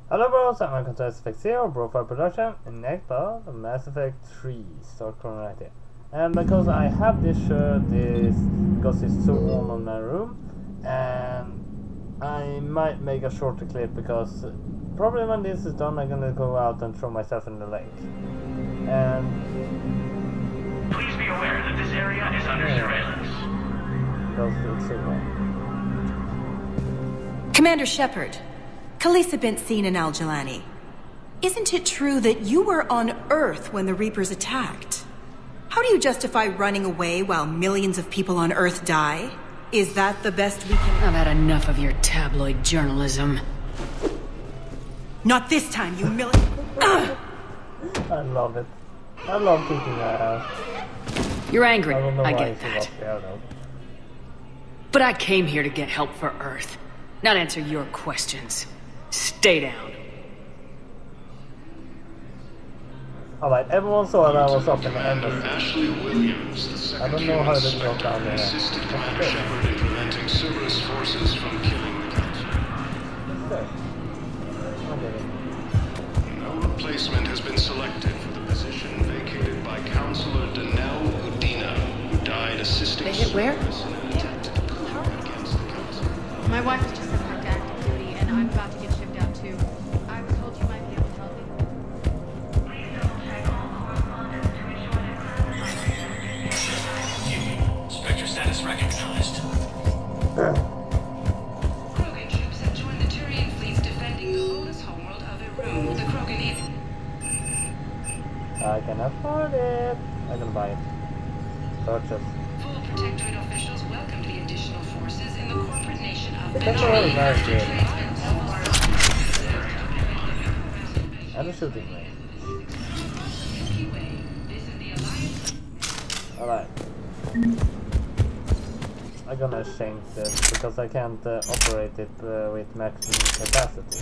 Hello bros, I'm welcome to SFX0 BroFive production in next part of Mass Effect 3 Start Chronology. And because I have this shirt because it's so warm in my room, and I might make a shorter clip because probably when this is done I'm gonna go out and throw myself in the lake. And please be aware that this area is under surveillance. Because it's so warm. Commander Shepard, Khaleesi been seen in Al-Jalani. Isn't it true that you were on Earth when the Reapers attacked? How do you justify running away while millions of people on Earth die? Is that the best we can... I've had enough of your tabloid journalism. Not this time, you I love it. I love kicking that ass. You're angry, I don't know I why get he's that. up there, though. But I came here to get help for Earth, not answer your questions. Stay down. Alright, everyone saw that I was up in the end of Ashley Williams, the I don't know how to go down there. assisted Commander Shepard in preventing Cerberus forces from killing the Council. No replacement has been selected for the position vacated by Councilor Danelle Udina, who died assisting They hit where? Cerberus in an attempt to coup against the Council. My wife was just sent back to active duty, and I'm about to get shipped out too. I was told you might be able to help me. Spectre status recognized. Krogan troops have joined the Turian fleets defending the oldest homeworld of Irum, the Krogan Inn. I can afford it. I'm gonna buy it. Purchase. Full Protectorate officials welcomed the additional forces in the corporate nation of That's really nice, dude. Tradesmen. And a shooting range. Milky Way. This is the Alliance. Alright. I'm gonna change this because I can't operate it with maximum capacity.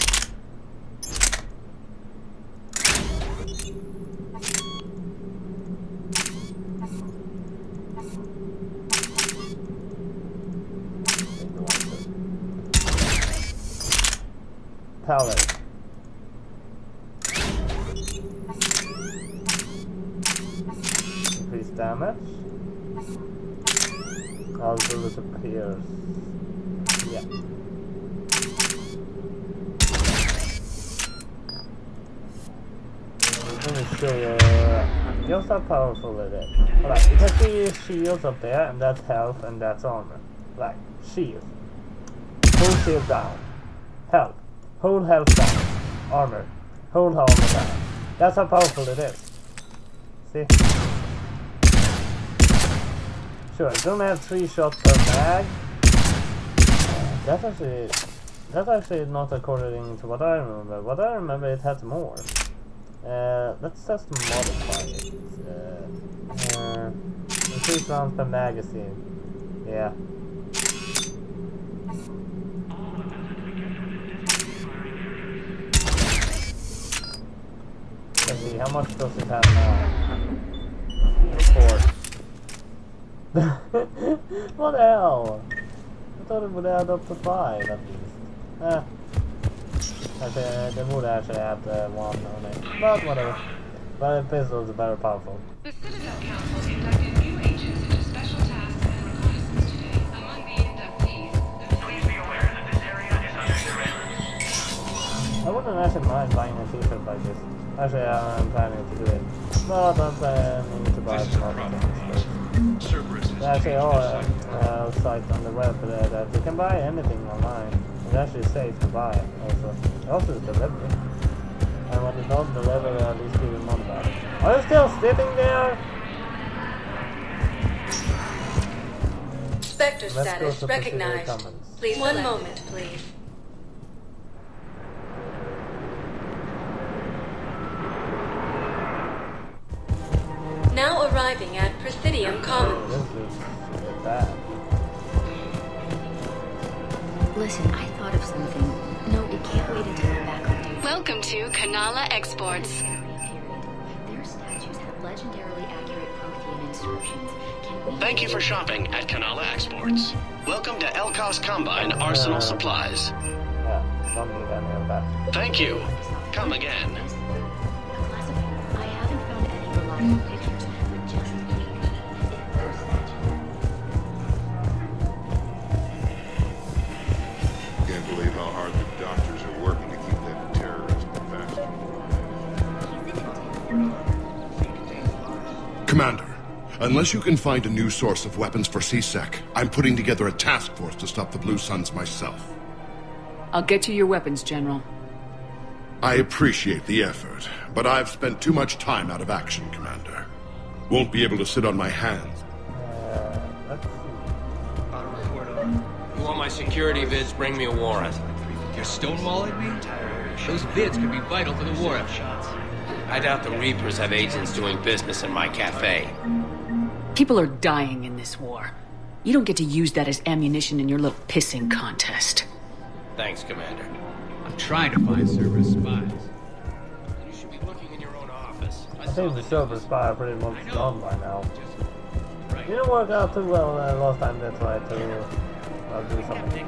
Palette. Increase damage. All bullet appears. Yeah. Let me show you just how powerful it is. Alright, you can see shields up there, and that's health and that's armor. Like, shield. Hold shield down. Health. Hold health down. Armor. Hold armor down. That's how powerful it is. See? Sure, it's gonna have 3 shots per mag. That's actually not according to what I remember. What I remember, it has more. Let's just modify it. Increase rounds per magazine. Yeah. Let's see, how much does it have now? 4. What the hell? I thought it would add up to 5 at least. They would actually have 1 on it. But whatever. But the pistol is very powerful. The Citadel Council inducted new agents into special tasks and reconnaissance today. Among the inductees, Please be aware that this area is under surveillance. I wouldn't actually mind buying a t-shirt like this. Actually, I'm planning to do it. But I'm planning to buy some other things. Cerberus has Actually, changed all their site. sites on the web that you can buy anything online. It's actually safe to buy also. Also it's delivery. And when it does deliver, at least give you money back. Are you still sitting there? Spectre Let's go status to procedural recognized. comments. Please One moment, please. Now arriving at Presidium Commons. This is bad. Listen, I thought of something. No, it can't wait until we're back on duty. Welcome to Kanala Exports. Their statues have legendarily accurate Prothean inscriptions. Can we... Thank you for shopping at Kanala Exports. Welcome to Elkos Combine Arsenal Supplies. Yeah. don't need any of that. Thank you. Come again. I haven't found any reliable pictures, but just Can't believe how hard the doctors are working to keep that terrorist bastard. Commander, unless you can find a new source of weapons for C-Sec, I'm putting together a task force to stop the Blue Suns myself. I'll get you your weapons, General. I appreciate the effort, but I've spent too much time out of action, Commander. Won't be able to sit on my hands. Let's see. You want my security vids? Bring me a warrant. You're stonewalling me? Those vids could be vital for the war effort. I doubt the Reapers have agents doing business in my cafe. People are dying in this war. You don't get to use that as ammunition in your little pissing contest. Thanks, Commander. I'm trying to find Cerberus spies. You should be looking in your own office. I think the silver spy are pretty much done by now. Didn't work out too well last time they tried to do something.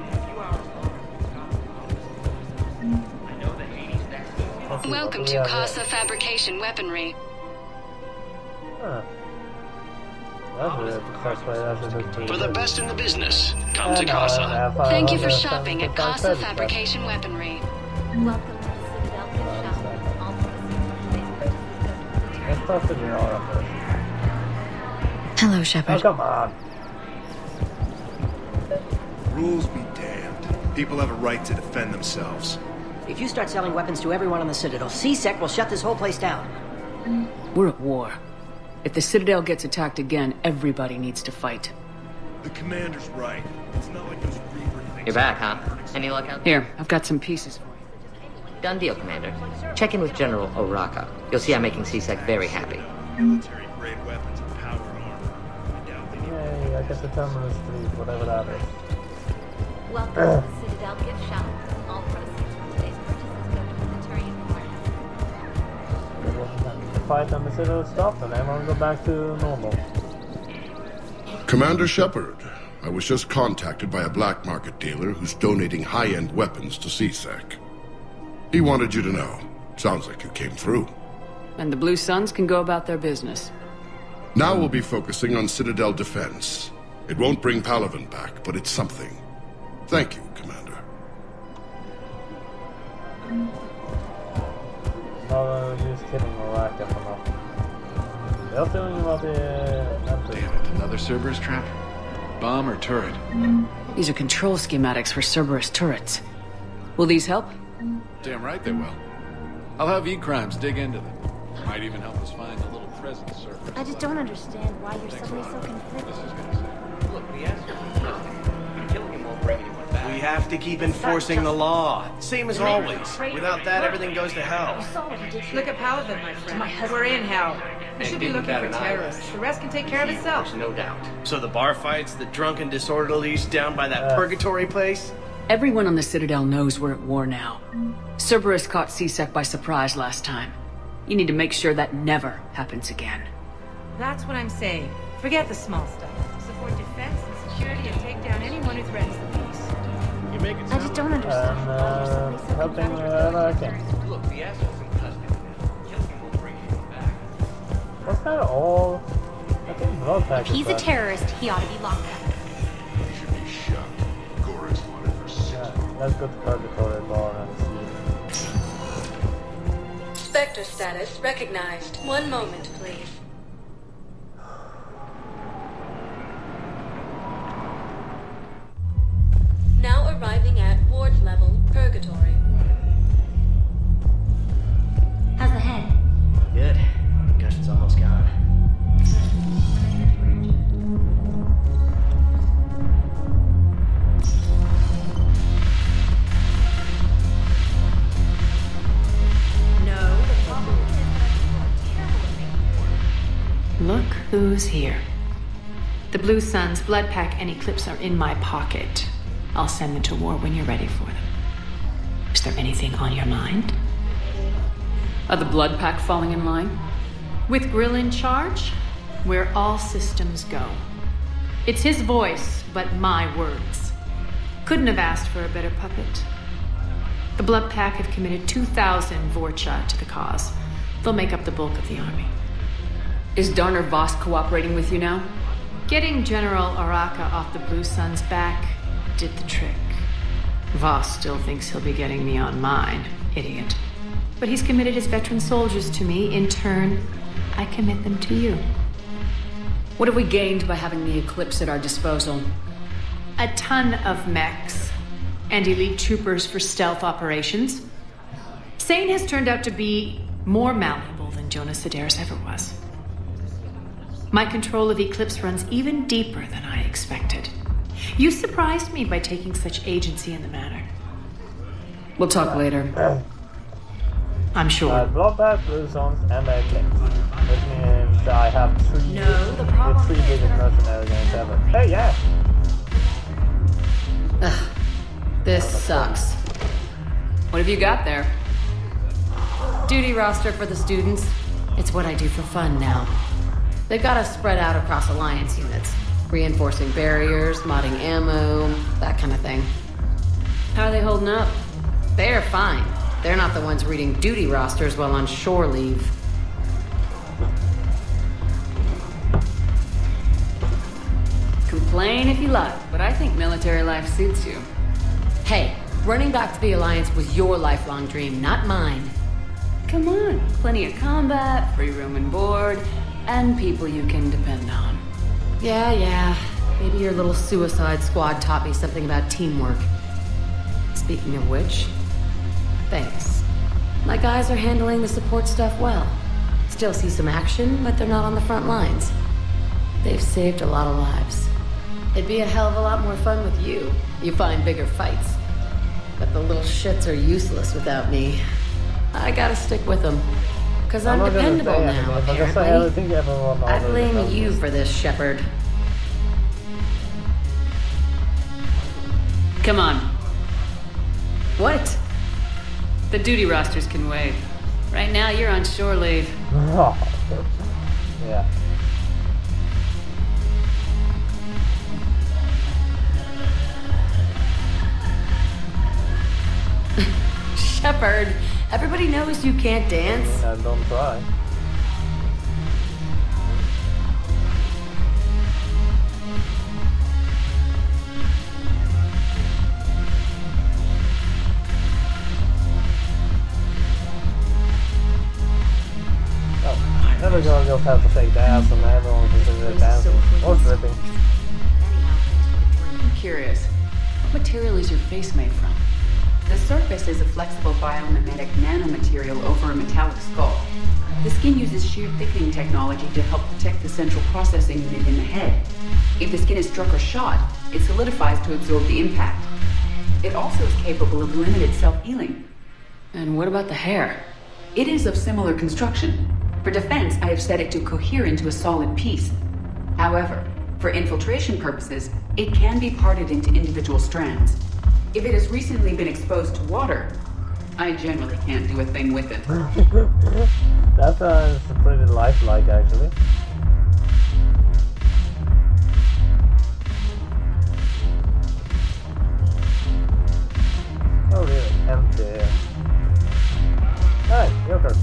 Welcome to Casa Fabrication Weaponry. Huh. That's weird. For the best in the business, come to Casa. Thank you for shopping at Casa Fabrication Weaponry. welcome to the Citadel gift shop. All Let's talk to the aura first. Hello, Oh, Shepard. come on. Rules be damned. People have a right to defend themselves. If you start selling weapons to everyone on the Citadel, C-Sec will shut this whole place down. We're at war. If the Citadel gets attacked again, everybody needs to fight. The commander's right. It's not like those Reaper things. You're back, huh? Any luck out there? Here, I've got some pieces for you. Done deal, Commander. Check in with General Oraka. You'll see I'm making C-Sec very happy. Military-grade weapons and power armor. I doubt they need... Yay, I get the Terminus 3, whatever that is. welcome to the Citadel gift shop. All proceeds from today's purchases go to military requirements. The fight on the Citadel stopped and everyone go back to normal. Commander Shepard, I was just contacted by a black market dealer who's donating high-end weapons to C-Sec. He wanted you to know. Sounds like you came through. And the Blue Suns can go about their business. Now we'll be focusing on Citadel defense. It won't bring Palaven back, but it's something. Thank you, Commander. No use killing Oraka for nothing. They're feeling about the... Damn it, another Cerberus trap? Bomb or turret? These are control schematics for Cerberus turrets. Will these help? Damn right they will. I'll have E-Crimes dig into them. Might even help us find the little present Cerberus. I just don't understand why you're suddenly so conflicted. Look, the answer is no. Killing him won't bring anyone back. We have to keep enforcing the law. Same as always. Without that, everything goes to hell. Look at Palaven, my friend. We're in hell. We should be looking for terrorists. The rest can take care of itself. There's no doubt. So the bar fights, the drunken disorderlies down by that purgatory place? Everyone on the Citadel knows we're at war now. Cerberus caught C-Sec by surprise last time. You need to make sure that never happens again. That's what I'm saying. Forget the small stuff. Support defense and security and take down anyone who threatens the peace. You make it I just don't understand why you're suddenly so helping conflicted. Look, the asshole's in custody now. Killing him won't bring anyone back. What's that all? I think blood pack If he's a terrorist, he ought to be locked up. He should be shot. Gorex wanted for 6 months. Let's go to Purgatory Bar and see. Spectre status recognized. One moment, please. Now arriving at ward level purgatory. How's the head? Good. Concussion's almost gone. No, the problem is that you are terrible at making war. Look who's here. The Blue Suns, Blood Pack, and Eclipse are in my pocket. I'll send them to war when you're ready for them. Is there anything on your mind? Are the Blood Pack falling in line? With Grill in charge, where all systems go. It's his voice, but my words. Couldn't have asked for a better puppet. The Blood Pack have committed 2,000 Vorcha to the cause. They'll make up the bulk of the army. Is Darner Voss cooperating with you now? Getting General Oraka off the Blue Sun's back did the trick. Voss still thinks he'll be getting me on mine, idiot. But he's committed his veteran soldiers to me. In turn, I commit them to you. What have we gained by having the Eclipse at our disposal? A ton of mechs and elite troopers for stealth operations. Sane has turned out to be more malleable than Jonas Sedaris ever was. My control of Eclipse runs even deeper than I expected. You surprised me by taking such agency in the matter. We'll talk later. I'm sure. Bloodbath, Blue Zones, and Eclipse. Which means I have three biggest mercenary games ever. Hey, yeah! Ugh, this sucks. What have you got there? Duty roster for the students. It's what I do for fun now. They've got us spread out across Alliance units. Reinforcing barriers, modding ammo, that kind of thing. How are they holding up? They're fine. They're not the ones reading duty rosters while on shore leave. Complain if you like, but I think military life suits you. Hey, running back to the Alliance was your lifelong dream, not mine. Come on, plenty of combat, free room and board, and people you can depend on. Yeah. Maybe your little suicide squad taught me something about teamwork. Speaking of which, thanks. My guys are handling the support stuff well. Still see some action, but they're not on the front lines. They've saved a lot of lives. It'd be a hell of a lot more fun with you. You find bigger fights. But the little shits are useless without me. I gotta stick with them. Cause I'm dependable now, apparently. I blame you for this, Shepard. Come on. What? The duty rosters can wait. Right now, you're on shore leave. Yeah. Shepard, everybody knows you can't dance. Don't try. Never gonna go past the fake dance and everyone considers it dancing or stripping. I'm curious. What material is your face made from? The surface is a flexible biomimetic nanomaterial over a metallic skull. The skin uses shear thickening technology to help protect the central processing unit in the head. If the skin is struck or shot, it solidifies to absorb the impact. It also is capable of limited self-healing. And what about the hair? It is of similar construction. For defense, I have set it to cohere into a solid piece. However, for infiltration purposes, it can be parted into individual strands. If it has recently been exposed to water, I generally can't do a thing with it. That's pretty lifelike, actually. Oh, really? Empty. Hi, Joker.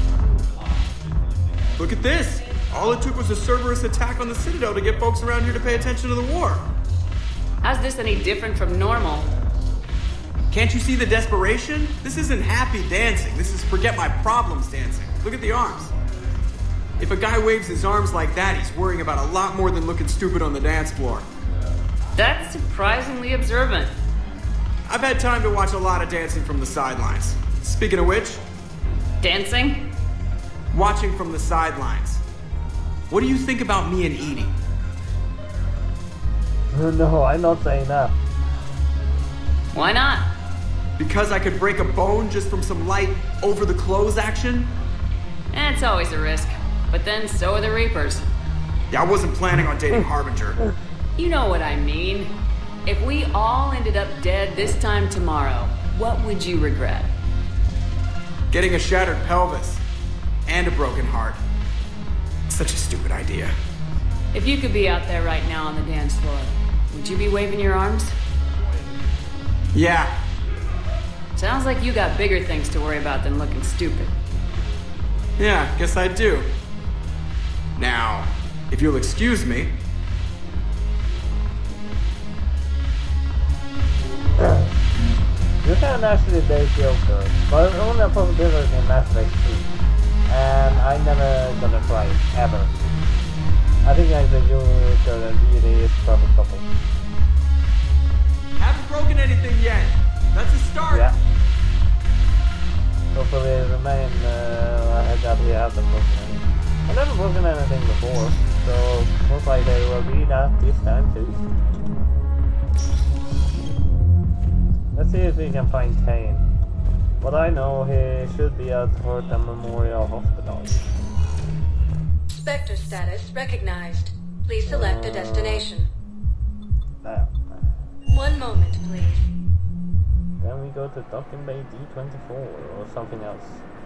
Look at this! All it took was a Cerberus attack on the Citadel to get folks around here to pay attention to the war. How's this any different from normal? Can't you see the desperation? This isn't happy dancing. This is forget my problems dancing. Look at the arms. If a guy waves his arms like that, he's worrying about a lot more than looking stupid on the dance floor. That's surprisingly observant. I've had time to watch a lot of dancing from the sidelines. Speaking of which... Dancing? Watching from the sidelines. What do you think about me and Edie? No, I'm not saying that. Why not? Because I could break a bone just from some light over-the-clothes action? It's always a risk. But then so are the Reapers. Yeah, I wasn't planning on dating Harbinger. You know what I mean. If we all ended up dead this time tomorrow, what would you regret? Getting a shattered pelvis. And a broken heart. Such a stupid idea. If you could be out there right now on the dance floor, would you be waving your arms? Yeah. Sounds like you got bigger things to worry about than looking stupid. Yeah, guess I do. Now, if you'll excuse me. You can actually date Joker, but only a possibility in Mass Effect 3. And I'm never gonna try it, ever. I think like the Joker and Edie is perfect couple. Haven't broken anything yet. That's a start. Yeah. Hopefully remain, I definitely haven't broken anything. I've never broken anything before, so most likely it will be that this time too. Let's see if we can find Kane. But I know he should be at Horton Memorial Hospital. Spectre status recognized. Please select a destination. Now. 1 moment, please. Then we go to Docking Bay D24 or something else.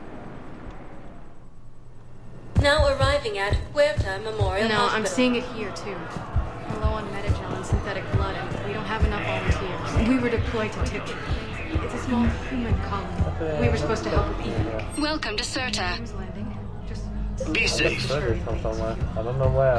Now arriving at Huerta Memorial No, Hospital. I'm seeing it here too. We're low on Metagel and synthetic blood, and we don't have enough volunteers. We were deployed to Tiptree. It's a small human colony. We were supposed to help with Eve. Welcome to Serta. Be safe. From somewhere. I don't know where.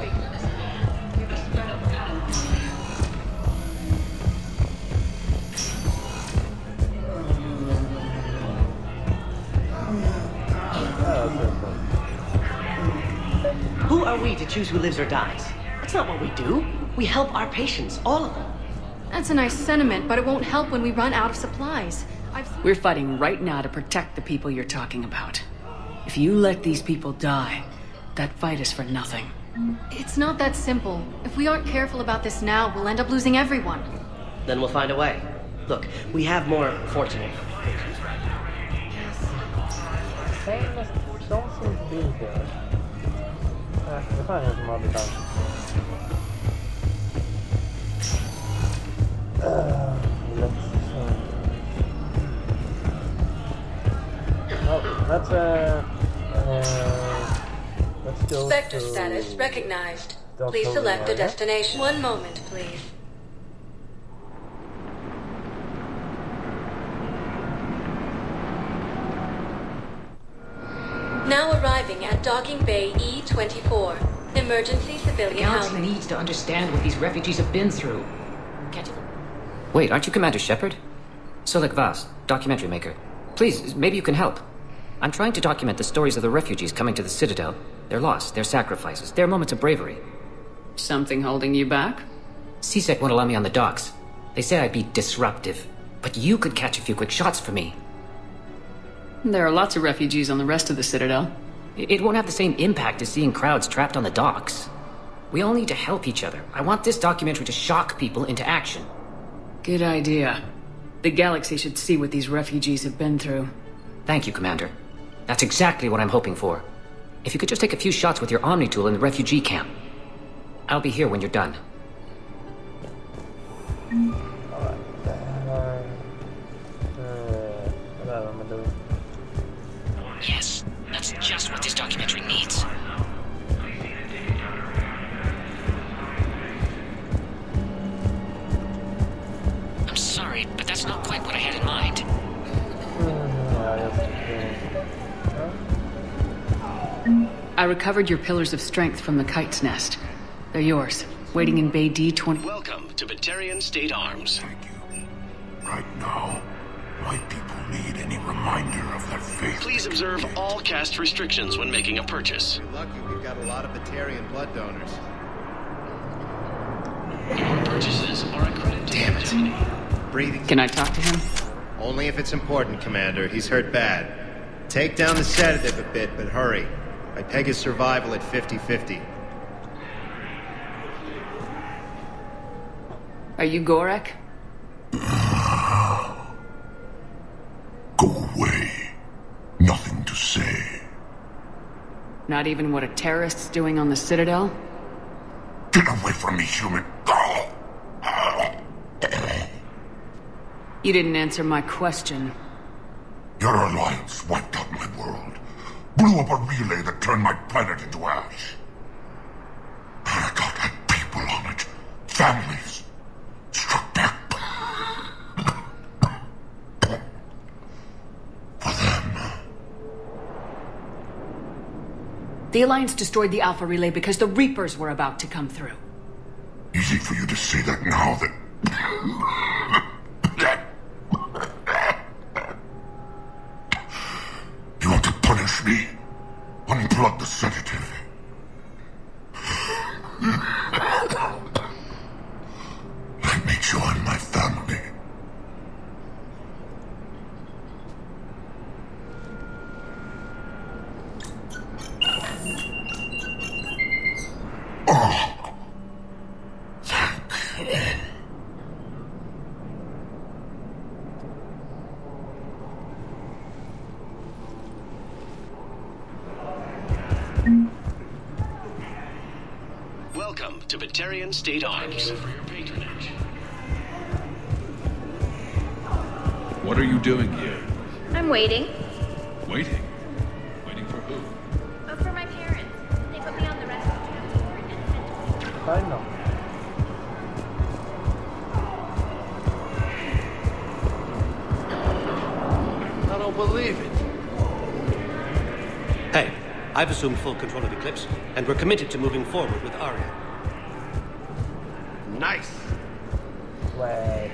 Who are we to choose who lives or dies? That's not what we do. We help our patients, all of them. That's a nice sentiment, but it won't help when we run out of supplies. We're fighting right now to protect the people you're talking about. If you let these people die, that fight is for nothing. It's not that simple. If we aren't careful about this now, we'll end up losing everyone. Then we'll find a way. Look, we have more fortunate. Famous don't seem to be here. We'll find him some other time. Let's go Spectre to status recognized. Dr. Please select a Ryan. destination. 1 moment, please. Now arriving at Docking Bay E24. Emergency The civilian galaxy housing. needs to understand what these refugees have been through. Can't you... Wait, aren't you Commander Shepard? Solik Vaz, documentary maker. Please, maybe you can help. I'm trying to document the stories of the refugees coming to the Citadel. Their loss, their sacrifices, their moments of bravery. Something holding you back? CSEC won't allow me on the docks. They say I'd be disruptive. But you could catch a few quick shots for me. There are lots of refugees on the rest of the Citadel. It won't have the same impact as seeing crowds trapped on the docks. We all need to help each other. I want this documentary to shock people into action. Good idea. The galaxy should see what these refugees have been through. Thank you, Commander. That's exactly what I'm hoping for. If you could just take a few shots with your Omni tool in the refugee camp. I'll be here when you're done. Yes, that's just what this documentary needs. I'm sorry, but that's not quite what I had in mind. I recovered your pillars of strength from the kite's nest. They're yours, waiting in Bay D20. Welcome to Batarian State Arms. Thank you. Right now, my people need any reminder of their faith. Please observe all caste restrictions when making a purchase. You're lucky we've got a lot of Batarian blood donors. Your purchases are accredited. Damn it. Breathing. Can I talk to him? Only if it's important, Commander. He's hurt bad. Take down the sedative a bit, but hurry. I peg his survival at 50-50. Are you Gorek? Go away. Nothing to say. Not even what a terrorist's doing on the Citadel? Get away from me, human. You didn't answer my question. Your alliance wiped out my world. Blew up a relay that turned my planet into ash. Paradox had people on it. Families. Struck back. The Alliance destroyed the Alpha Relay because the Reapers were about to come through. Easy for you to say that now that... You want to punish me? Unplug the sedative. Let me join my family. Oh. Thank you. Welcome to Batarian State Arms. For your patronage. What are you doing here? I'm waiting. Waiting? Waiting for who? For my parents. They put me on the rescue transport and sent I know. I don't believe it. Hey, I've assumed full control of Eclipse, and we're committed to moving forward with Aria. Nice. Wait.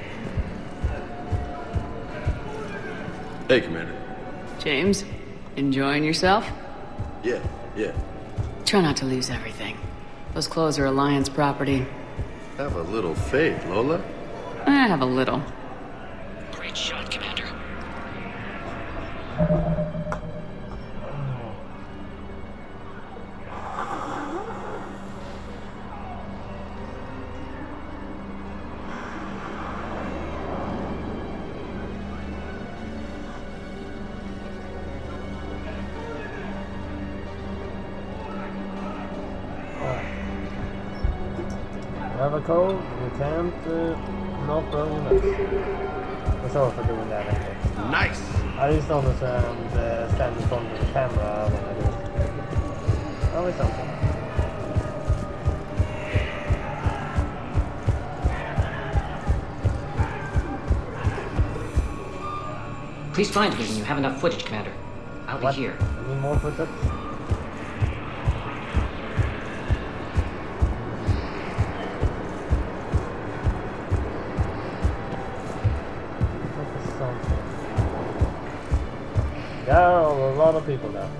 Hey, Commander. James, enjoying yourself? Yeah. Try not to lose everything. Those clothes are Alliance property. Have a little faith, Lola. I have a little. Great shot, Commander. Have a code, you can't not blow your nose. Sorry for doing that anyway. Nice! I just noticed stand in front of the camera when I do it. Always something. Please find me when you have enough footage, Commander. I'll be here. Any more footage? There are a lot of people now.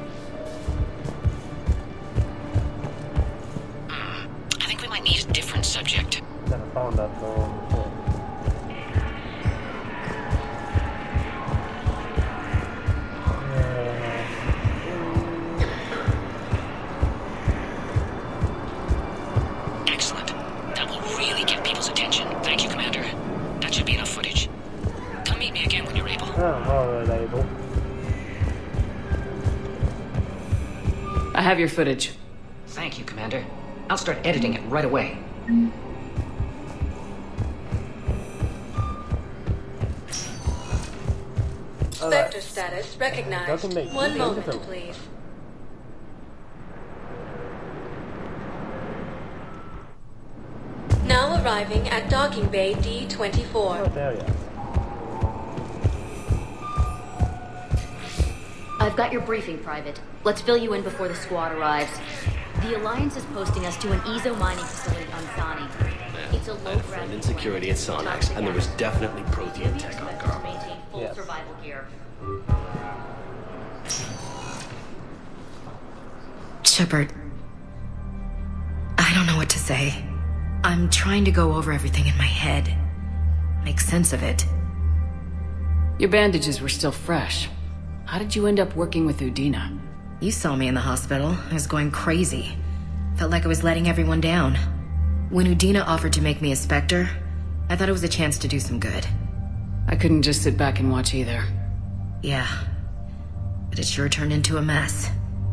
I think we might need a different subject. Never found that one before. Excellent. That will really get people's attention. Thank you, Commander. That should be enough footage. Come meet me again when you're able. Alright, able. I have your footage. Thank you, Commander. I'll start editing it right away. Vector status recognized. One moment, please. Now arriving at docking bay D-24. Oh, there you are. I've got your briefing, Private. Let's fill you in before the squad arrives. The Alliance is posting us to an Ezo mining facility on Thani. It's a low-gravity insecurity at Sonax, and there was definitely Prothean tech on guard. Maintain full survival gear. Shepard, I don't know what to say. I'm trying to go over everything in my head. Make sense of it. Your bandages were still fresh. How did you end up working with Udina? You saw me in the hospital. I was going crazy. Felt like I was letting everyone down. When Udina offered to make me a Spectre, I thought it was a chance to do some good. I couldn't just sit back and watch either. Yeah. But it sure turned into a mess.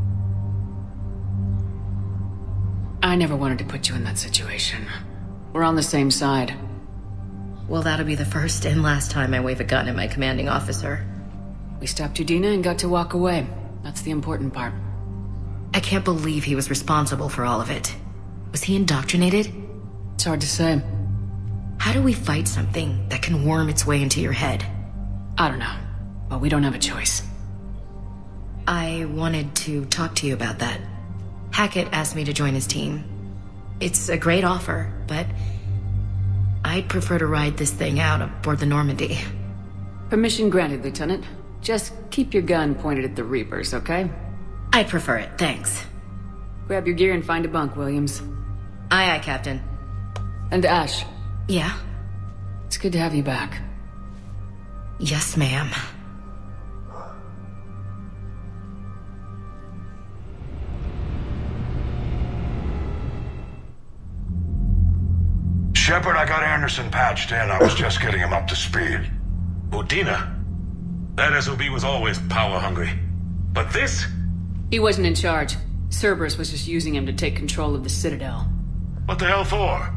I never wanted to put you in that situation. We're on the same side. Well, that'll be the first and last time I wave a gun at my commanding officer. We stopped Udina and got to walk away. That's the important part. I can't believe he was responsible for all of it. Was he indoctrinated? It's hard to say. How do we fight something that can worm its way into your head? I don't know. But we don't have a choice. I wanted to talk to you about that. Hackett asked me to join his team. It's a great offer, but I'd prefer to ride this thing out aboard the Normandy. Permission granted, Lieutenant. Just keep your gun pointed at the Reapers, okay? I'd prefer it, thanks. Grab your gear and find a bunk, Williams. Aye, aye, Captain. And Ash. Yeah? It's good to have you back. Yes, ma'am. Shepard, I got Anderson patched in. I was just getting him up to speed. Udina? That SOB was always power-hungry. But this? He wasn't in charge. Cerberus was just using him to take control of the Citadel. What the hell for?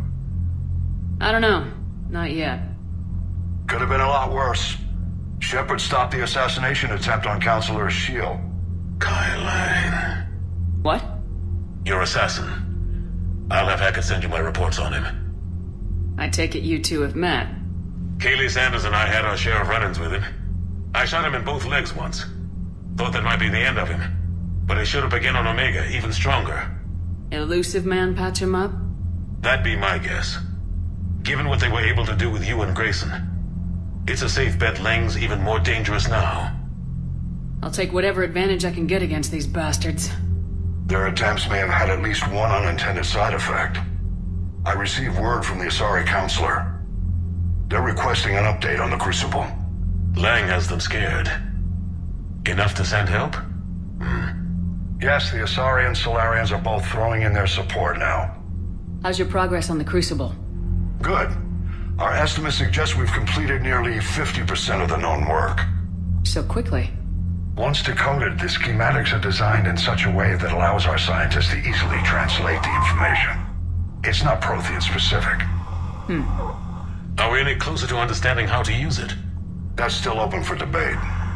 I don't know. Not yet. Could have been a lot worse. Shepard stopped the assassination attempt on Counselor Shield. Kai Lang. What? Your assassin. I'll have Hackett send you my reports on him. I take it you two have met. Kaylee Sanders and I had our share of run-ins with him. I shot him in both legs once. Thought that might be the end of him. But he should have begun on Omega, even stronger. Elusive man patch him up? That'd be my guess. Given what they were able to do with you and Grayson. It's a safe bet Lang's even more dangerous now. I'll take whatever advantage I can get against these bastards. Their attempts may have had at least one unintended side effect. I received word from the Asari Counselor. They're requesting an update on the Crucible. Lang has them scared. Enough to send help? Yes, the Asari and Solarians are both throwing in their support now. How's your progress on the Crucible? Good. Our estimates suggest we've completed nearly 50% of the known work. So quickly? Once decoded, the schematics are designed in such a way that allows our scientists to easily translate the information. It's not Prothean specific. Are we any closer to understanding how to use it? That's still open for debate.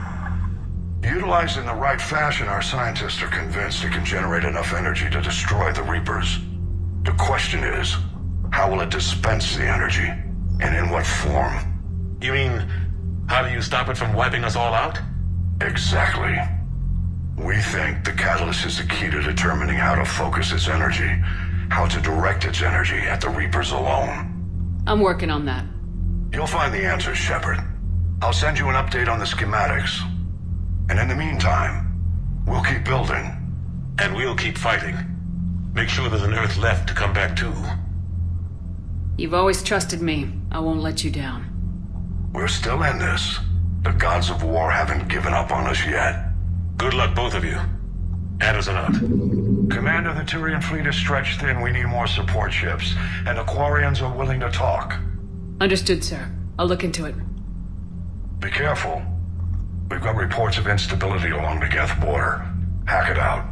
Utilized in the right fashion, our scientists are convinced it can generate enough energy to destroy the Reapers. The question is, how will it dispense the energy? And in what form? You mean, how do you stop it from wiping us all out? Exactly. We think the catalyst is the key to determining how to focus its energy, how to direct its energy at the Reapers alone. I'm working on that. You'll find the answers, Shepard. I'll send you an update on the schematics. And in the meantime, we'll keep building. And we'll keep fighting. Make sure there's an Earth left to come back to. You've always trusted me. I won't let you down. We're still in this. The gods of war haven't given up on us yet. Good luck, both of you. Anderson out. Commander, the Turian fleet is stretched thin. We need more support ships. And the Quarians are willing to talk. Understood, sir. I'll look into it. Be careful. We've got reports of instability along the Geth border. Hack it out.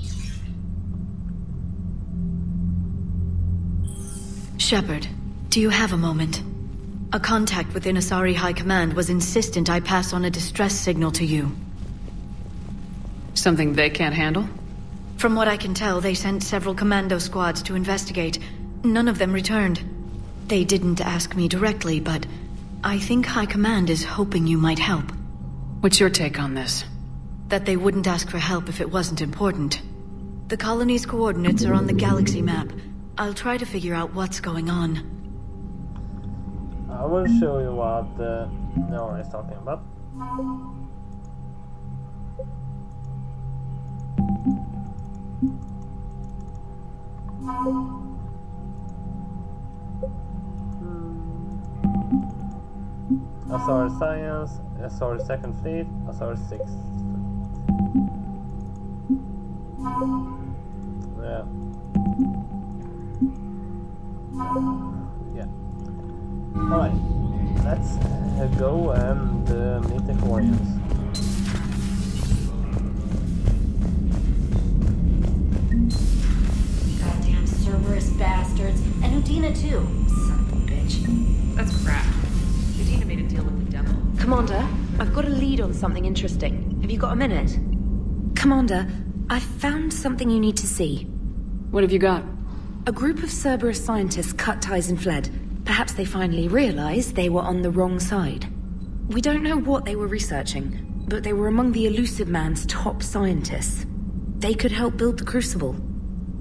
Shepard, do you have a moment? A contact within Asari High Command was insistent I pass on a distress signal to you. Something they can't handle? From what I can tell, they sent several commando squads to investigate. None of them returned. They didn't ask me directly, but I think High Command is hoping you might help. What's your take on this? That they wouldn't ask for help if it wasn't important. The colony's coordinates are on the galaxy map. I'll try to figure out what's going on. I will show you what Nora is talking about. Asari Science, Asari Second Fleet, Asari Sixth. Yeah. Yeah. Alright, let's go and meet the Quarians. Goddamn Cerberus bastards. And Udina too. Son of a bitch. That's crap. Udina made a deal with the devil. Commander, I've got a lead on something interesting. Have you got a minute? Commander, I've found something you need to see. What have you got? A group of Cerberus scientists cut ties and fled. Perhaps they finally realized they were on the wrong side. We don't know what they were researching, but they were among the Elusive Man's top scientists. They could help build the Crucible.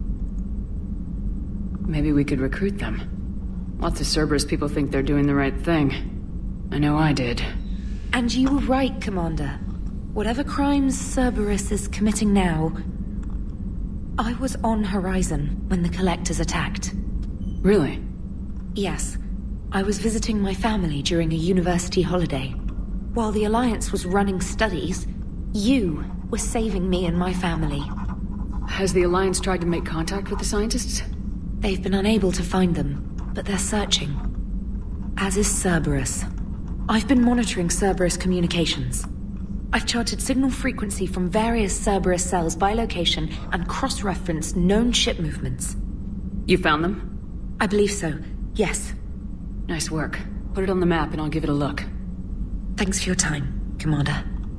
Maybe we could recruit them. Lots of Cerberus people think they're doing the right thing. I know I did. And you were right, Commander. Whatever crimes Cerberus is committing now, I was on Horizon when the Collectors attacked. Really? Yes. I was visiting my family during a university holiday. While the Alliance was running studies, you were saving me and my family. Has the Alliance tried to make contact with the scientists? They've been unable to find them, but they're searching. As is Cerberus. I've been monitoring Cerberus communications. I've charted signal frequency from various Cerberus cells by location and cross-referenced known ship movements. You found them? I believe so, yes. Nice work. Put it on the map and I'll give it a look. Thanks for your time, Commander.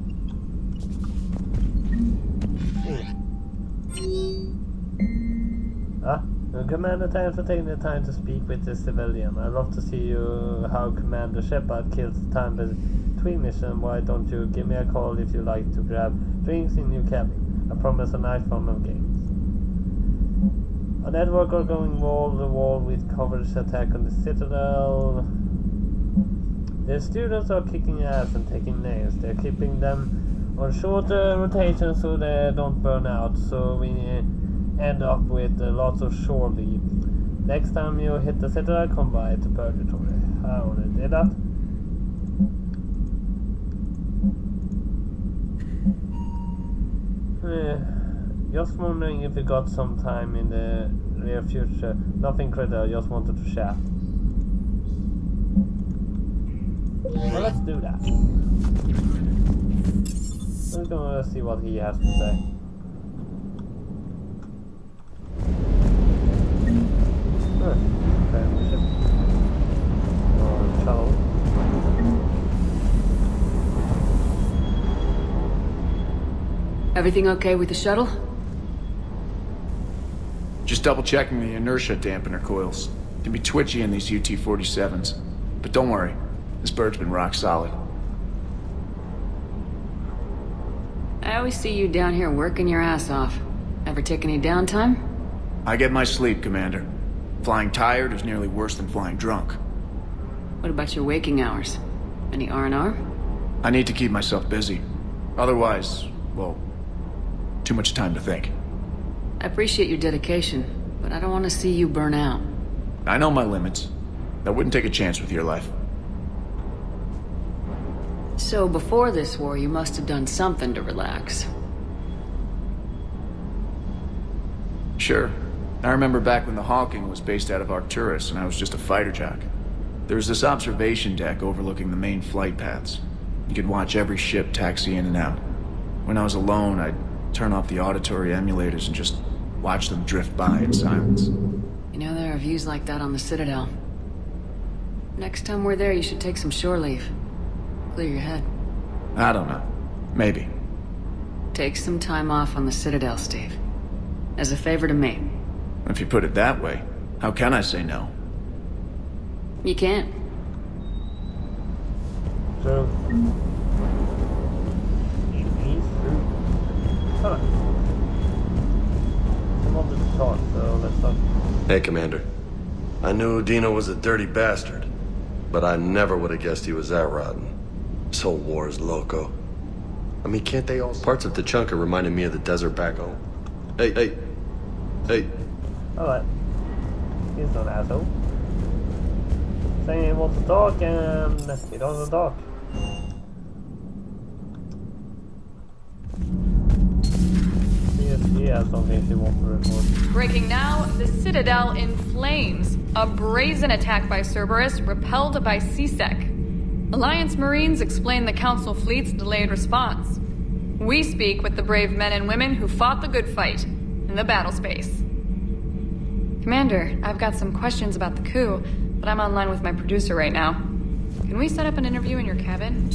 Commander, thanks for taking the time to speak with the civilian. I'd love to see how Commander Shepard kills time between missions. Why don't you give me a call if you like to grab drinks in your cabin? I promise a nice fun of games. A network are going wall to wall with coverage attack on the Citadel. The students are kicking ass and taking names. They're keeping them on short rotation so they don't burn out. So we end up with lots of shore leave. Next time you hit the Citadel, come by to Purgatory. I already did that. Just wondering if you got some time in the near future. Nothing critical, just wanted to chat. Well, let's do that. We're gonna see what he has to say. Everything okay with the shuttle? Just double checking the inertia dampener coils. Can be twitchy in these UT-47s. But don't worry, this bird's been rock solid. I always see you down here working your ass off. Ever take any downtime? I get my sleep, Commander. Flying tired is nearly worse than flying drunk. What about your waking hours? Any R&R? I need to keep myself busy. Otherwise, well, too much time to think. I appreciate your dedication, but I don't want to see you burn out. I know my limits. I wouldn't take a chance with your life. So before this war, you must have done something to relax. Sure. I remember back when the Hawking was based out of Arcturus and I was just a fighter jock. There was this observation deck overlooking the main flight paths. You could watch every ship taxi in and out. When I was alone, I'd turn off the auditory emulators and just watch them drift by in silence. You know, there are views like that on the Citadel. Next time we're there, you should take some shore leave. Clear your head. I don't know. Maybe. Take some time off on the Citadel, Steve. As a favor to me. If you put it that way, how can I say no? You can't. So... Huh. I wanted to talk, so let's talk. Hey, Commander. I knew Dino was a dirty bastard, but I never would have guessed he was that rotten. This whole war is loco. I mean, can't they all... Parts of Tachanka reminded me of the desert back home. Hey. Alright. He's not an asshole. Saying he wants to talk and he doesn't talk. He has something she wants to report. Breaking now, the Citadel in flames. A brazen attack by Cerberus repelled by CSEC. Alliance Marines explain the Council fleet's delayed response. We speak with the brave men and women who fought the good fight in the battle space. Commander, I've got some questions about the coup, but I'm online with my producer right now. Can we set up an interview in your cabin?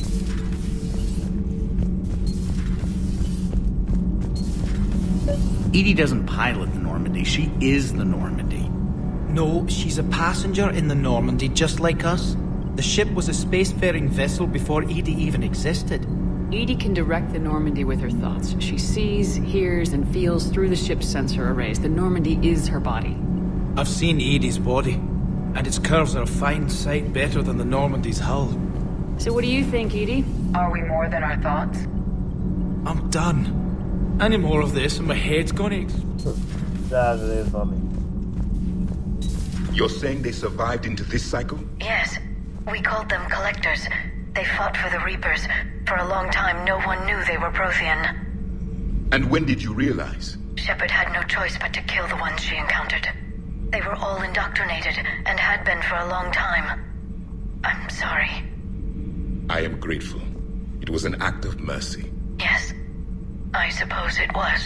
Edie doesn't pilot the Normandy, she is the Normandy. No, she's a passenger in the Normandy, just like us. The ship was a spacefaring vessel before Edie even existed. Edie can direct the Normandy with her thoughts. She sees, hears, and feels through the ship's sensor arrays. The Normandy is her body. I've seen Edie's body, and its curves are a fine sight better than the Normandy's hull. So what do you think, Edie? Are we more than our thoughts? I'm done. Any more of this and my head's gonna That is funny. You're saying they survived into this cycle? Yes. We called them Collectors. They fought for the Reapers. For a long time, no one knew they were Prothean. And when did you realize? Shepard had no choice but to kill the ones she encountered. They were all indoctrinated, and had been for a long time. I'm sorry. I am grateful. It was an act of mercy. Yes. I suppose it was.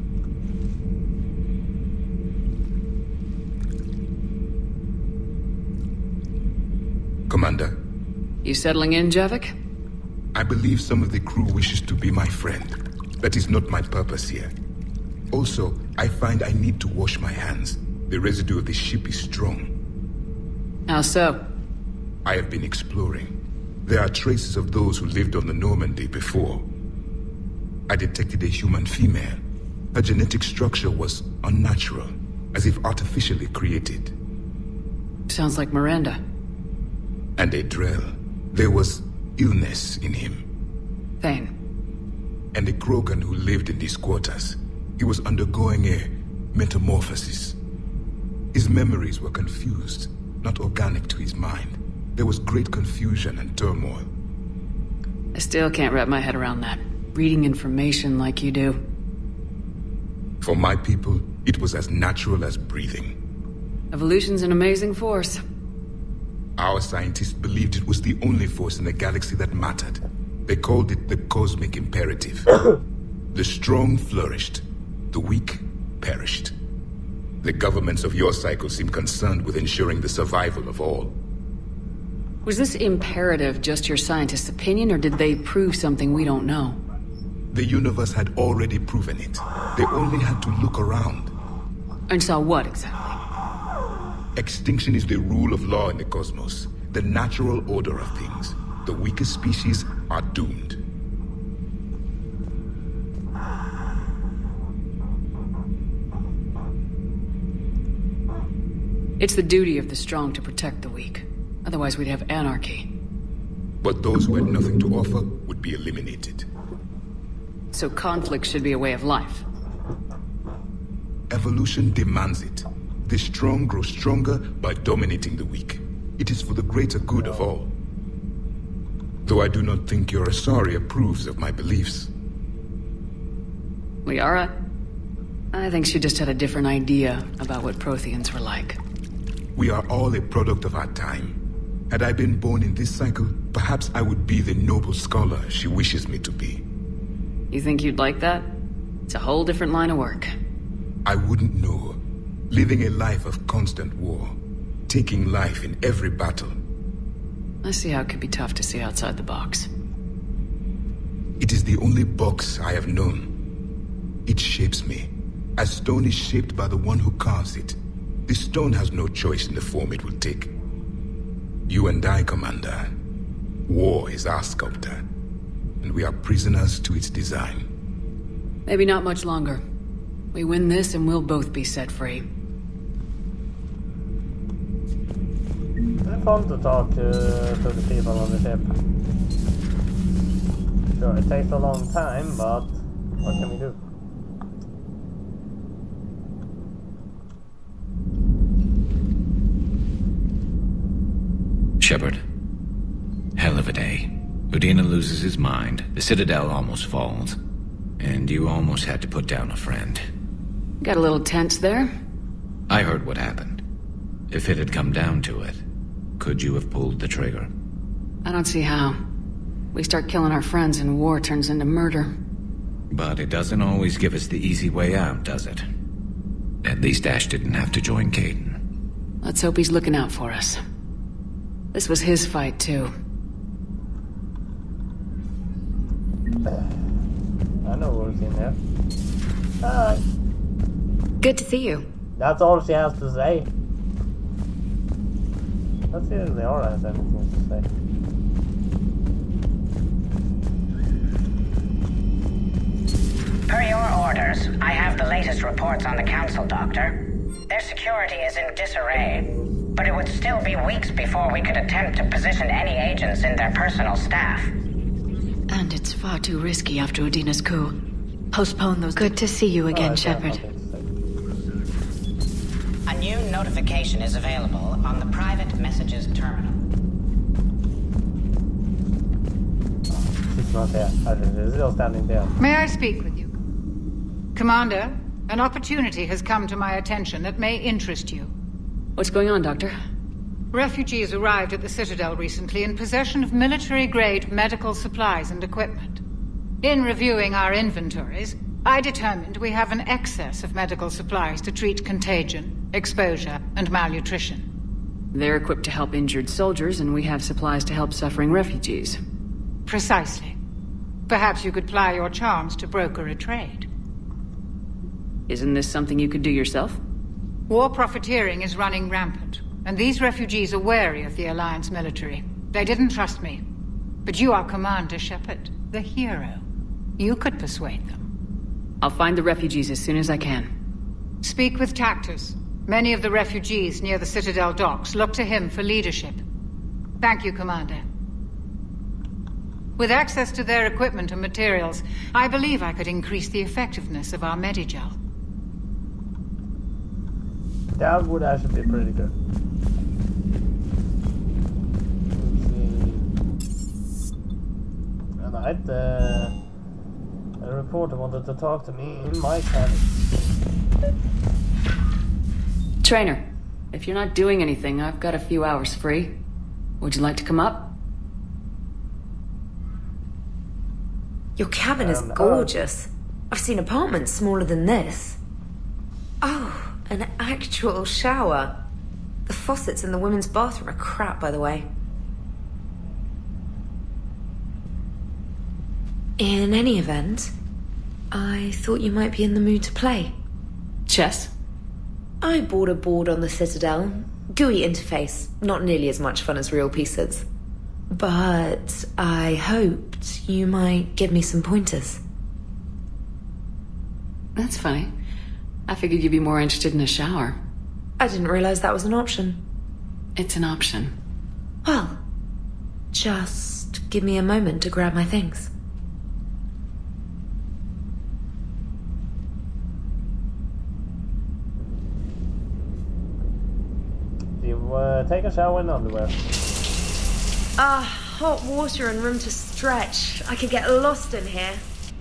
Commander. You settling in, Javik? I believe some of the crew wishes to be my friend. That is not my purpose here. Also, I find I need to wash my hands. The residue of the ship is strong. How so? I have been exploring. There are traces of those who lived on the Normandy before. I detected a human female. Her genetic structure was unnatural, as if artificially created. Sounds like Miranda. And a Drell. There was illness in him. Thane. And a Krogan who lived in these quarters. He was undergoing a metamorphosis. His memories were confused, not organic to his mind. There was great confusion and turmoil. I still can't wrap my head around that. Reading information like you do. For my people, it was as natural as breathing. Evolution's an amazing force. Our scientists believed it was the only force in the galaxy that mattered. They called it the cosmic imperative. The strong flourished. The weak perished. The governments of your cycle seem concerned with ensuring the survival of all. Was this imperative just your scientist's opinion, or did they prove something we don't know? The universe had already proven it. They only had to look around. And saw what exactly? Extinction is the rule of law in the cosmos. The natural order of things. The weakest species are doomed. It's the duty of the strong to protect the weak. Otherwise we'd have anarchy. But those who had nothing to offer would be eliminated. So conflict should be a way of life. Evolution demands it. The strong grow stronger by dominating the weak. It is for the greater good of all. Though I do not think your Asari approves of my beliefs. Liara? I think she just had a different idea about what Protheans were like. We are all a product of our time. Had I been born in this cycle, perhaps I would be the noble scholar she wishes me to be. You think you'd like that? It's a whole different line of work. I wouldn't know. Living a life of constant war. Taking life in every battle. I see how it could be tough to see outside the box. It is the only box I have known. It shapes me, as stone is shaped by the one who carves it. The stone has no choice in the form it will take. You and I, Commander. War is our sculptor, and we are prisoners to its design. Maybe not much longer. We win this and we'll both be set free. It's fun to talk to the people on the ship. Sure, it takes a long time, but what can we do? Shepard. Hell of a day. Udina loses his mind, the Citadel almost falls, and you almost had to put down a friend. Got a little tense there? I heard what happened. If it had come down to it, could you have pulled the trigger? I don't see how. We start killing our friends and war turns into murder. But it doesn't always give us the easy way out, does it? At least Ash didn't have to join Caden. Let's hope he's looking out for us. This was his fight, too. I know who's in there. Hi. Good to see you. That's all she has to say. Let's see if Liara has anything to say. Per your orders, I have the latest reports on the Council, Doctor. Their security is in disarray, but it would still be weeks before we could attempt to position any agents in their personal staff. And it's far too risky after Udina's coup. Postpone those. Good to see you again, Shepard. A new notification is available on the private messages terminal. She's not there. She's still standing there. May I speak with you? Commander, an opportunity has come to my attention that may interest you. What's going on, Doctor? Refugees arrived at the Citadel recently in possession of military-grade medical supplies and equipment. In reviewing our inventories, I determined we have an excess of medical supplies to treat contagion, exposure, and malnutrition. They're equipped to help injured soldiers, and we have supplies to help suffering refugees. Precisely. Perhaps you could ply your charms to broker a trade. Isn't this something you could do yourself? War profiteering is running rampant, and these refugees are wary of the Alliance military. They didn't trust me. But you are Commander Shepard, the hero. You could persuade them. I'll find the refugees as soon as I can. Speak with Tactus. Many of the refugees near the Citadel docks look to him for leadership. Thank you, Commander. With access to their equipment and materials, I believe I could increase the effectiveness of our Medigel. That would actually be pretty good. Alright, a reporter wanted to talk to me in my cabin. Trainer, if you're not doing anything, I've got a few hours free. Would you like to come up? Your cabin is gorgeous. I've seen apartments smaller than this. Oh, an actual shower. The faucets in the women's bathroom are crap, by the way. In any event, I thought you might be in the mood to play. Chess? I bought a board on the Citadel. GUI interface, not nearly as much fun as real pieces. But I hoped you might give me some pointers. That's funny. I figured you'd be more interested in a shower. I didn't realize that was an option. It's an option. Well, just give me a moment to grab my things. Do you take a shower in underwear? Hot water and room to stretch. I could get lost in here.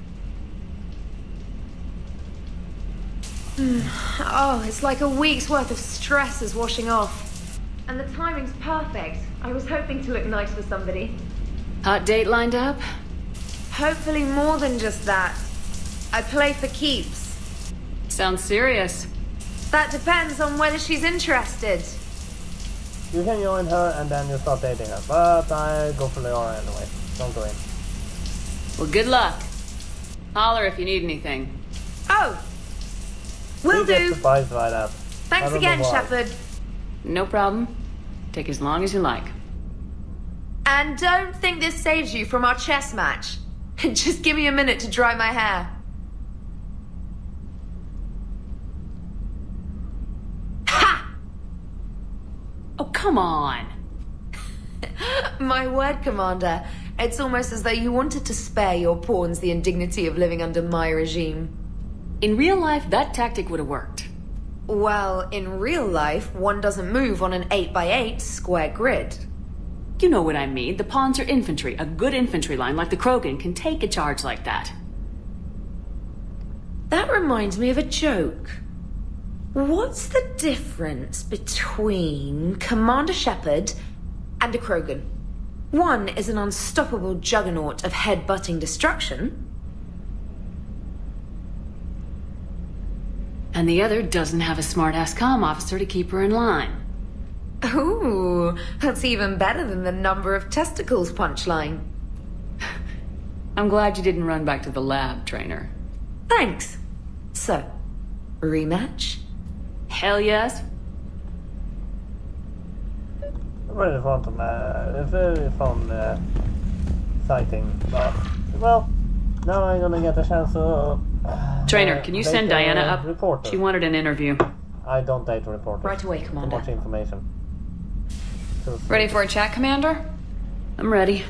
Oh, it's like a week's worth of stress is washing off. And the timing's perfect. I was hoping to look nice for somebody. Hot date lined up? Hopefully more than just that. I play for keeps. Sounds serious. That depends on whether she's interested. You can join her and then you start dating her, but I go for Leora anyway. Don't go in. Well, good luck. Holler if you need anything. Oh! Will do. Get surprised by that. Thanks again, Shepard. No problem. Take as long as you like. And don't think this saves you from our chess match. Just give me a minute to dry my hair. Ha! Oh, come on. My word, Commander. It's almost as though you wanted to spare your pawns the indignity of living under my regime. In real life, that tactic would have worked. Well, in real life, one doesn't move on an 8x8 square grid. You know what I mean. The pawns are infantry. A good infantry line like the Krogan can take a charge like that. That reminds me of a joke. What's the difference between Commander Shepard and a Krogan? One is an unstoppable juggernaut of head-butting destruction. And the other doesn't have a smart-ass comm officer to keep her in line. Ooh, that's even better than the number of testicles punchline. I'm glad you didn't run back to the lab, Trainer. Thanks. So, rematch? Hell yes. Really fun, very fun sighting, but well, now I'm gonna get a chance to. Trainer, can you send Diana up? Reporter. She wanted an interview. I don't date reporters. Right away, Commander. Too much information. Ready for a chat, Commander? I'm ready.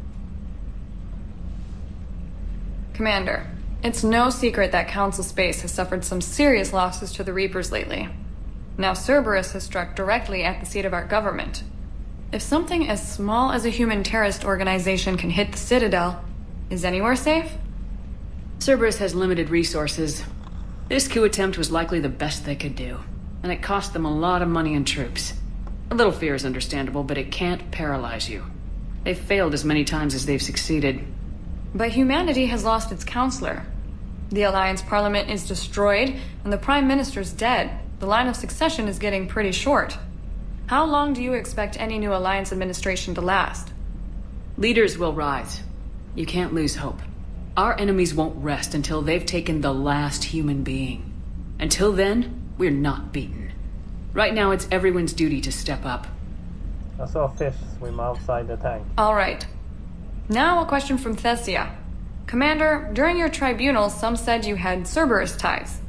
Commander, it's no secret that Council Space has suffered some serious losses to the Reapers lately. Now Cerberus has struck directly at the seat of our government. If something as small as a human terrorist organization can hit the Citadel, is anywhere safe? Cerberus has limited resources. This coup attempt was likely the best they could do, and it cost them a lot of money and troops. A little fear is understandable, but it can't paralyze you. They've failed as many times as they've succeeded. But humanity has lost its counselor. The Alliance Parliament is destroyed, and the Prime Minister's dead. The line of succession is getting pretty short. How long do you expect any new Alliance administration to last? Leaders will rise. You can't lose hope. Our enemies won't rest until they've taken the last human being. Until then, we're not beaten. Right now, it's everyone's duty to step up. I saw a fish swim outside the tank. All right. Now a question from Thessia. Commander, during your tribunal, some said you had Cerberus ties.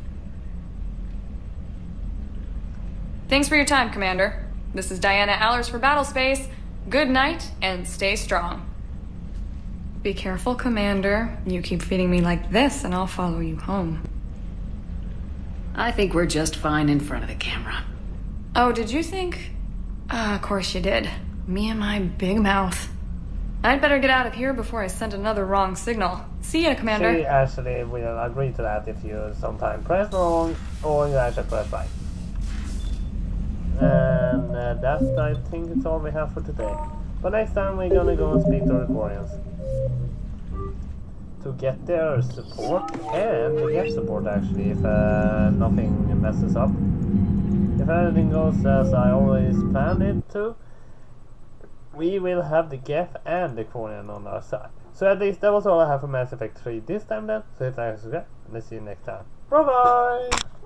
Thanks for your time, Commander. This is Diana Allers for Battlespace. Good night, and stay strong. Be careful, Commander. You keep feeding me like this, and I'll follow you home. I think we're just fine in front of the camera. Oh, did you think? Of course you did. Me and my big mouth. I'd better get out of here before I send another wrong signal. See ya, Commander. She actually will agree to that if you sometimes press wrong or you actually press right. And that's, I think, it's all we have for today. But next time we're gonna go and speak to Recordings to get their support and to get support actually if nothing messes up. If everything goes as I always planned it to, we will have the Geth and the Quarian on our side. So at least that was all I have for Mass Effect 3 this time then. So hit like and subscribe, and I'll see you next time. BroFive!